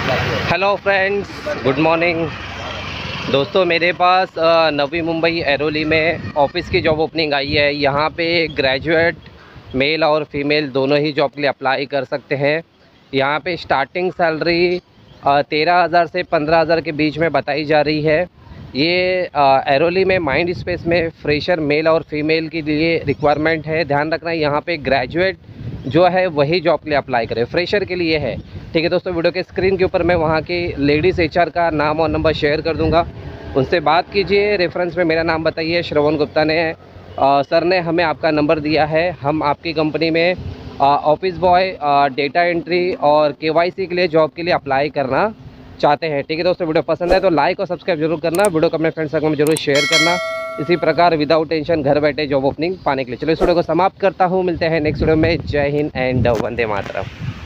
Hello friends, good morning दोस्तों। मेरे पास नवी मुंबई एरोली में ऑफिस की जॉब ओपनिंग आई है। यहाँ पे ग्रेजुएट मेल और फीमेल दोनों ही जॉब के लिए अप्लाई कर सकते हैं। यहाँ पे स्टार्टिंग सैलरी 13,000 से 15,000 के बीच में बताई जा रही है। ये एरोली में माइंड स्पेस में फ्रेशर मेल और फीमेल के लिए रिक्वायरमेंट है। ध्यान रखना है यहाँ पे ग्रेजुएट जो है वही जॉब के लिए अप्लाई करें, फ्रेशर के लिए है। ठीक है दोस्तों, वीडियो के स्क्रीन के ऊपर मैं वहाँ की लेडीज़ एचआर का नाम और नंबर शेयर कर दूँगा, उनसे बात कीजिए। रेफरेंस में मेरा नाम बताइए। श्रवण गुप्ता ने सर ने हमें आपका नंबर दिया है। हम आपकी कंपनी में ऑफिस बॉय, डेटा एंट्री और केवाईसी के लिए जॉब के लिए अप्लाई करना चाहते हैं। ठीक है दोस्तों, वीडियो पसंद है तो लाइक और सब्सक्राइब जरूर करना, वीडियो को अपने फ्रेंड्स सर्कल में जरूर शेयर करना। इसी प्रकार विदाउट टेंशन घर बैठे जॉब ओपनिंग पाने के लिए। चलो इस वीडियो को समाप्त करता हूँ, मिलते हैं नेक्स्ट वीडियो में। जय हिंद एंड वंदे मातरम।